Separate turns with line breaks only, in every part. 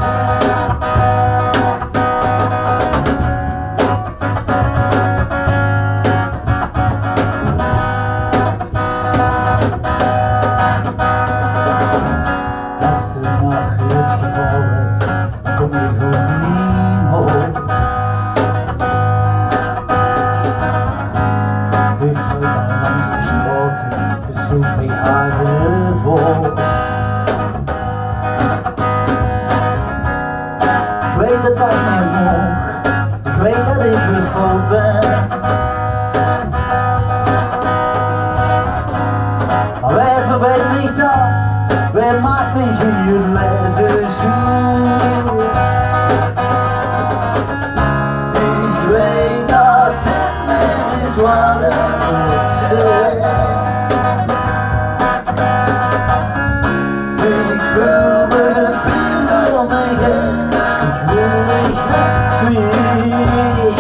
Als de nacht is gevallen, kom je gewoon niet hoog. Ik ga langs de straten, bezoek mijn eigen volk. Ik weet dat ik niet mag, ik weet dat ik gefokt ben. Maar wij verwijt niet dat, wij maken hier leven zoet. Ik weet dat dit niet is wat het moet zijn. Ik voel de pijn door mij heen, ik wil niet net kwijt.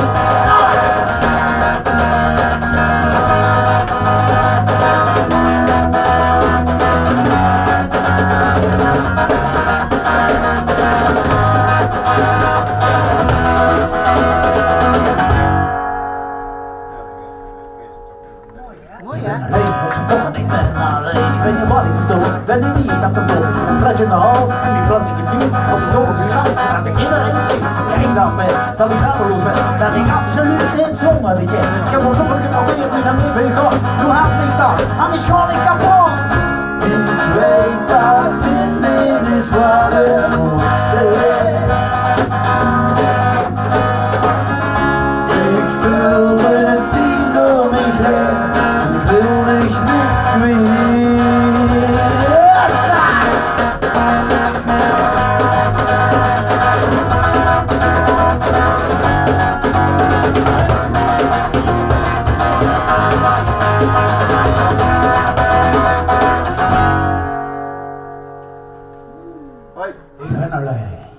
Hey, godverdomme, ik ben alleen. Ik weet niet wat ik moet doen. Ben ik niet aan de dom. Een flesje in de hals en die plastic te doen. Op de dobbels die zand, zodat ik iedereen zie. Dat ik eenzaam ben, dat ik radeloos ben. Dat ik absoluut niet zonder die ken. Ik heb al zoveel geprobeerd met een leven gehad. Doe haat niet dat, anders ga ik kapot. Ik weet dat dit niet is wat het moet zijn. Ik voel de pijn door mij heen. Wil ik niet kwijt. Ik ben alleen.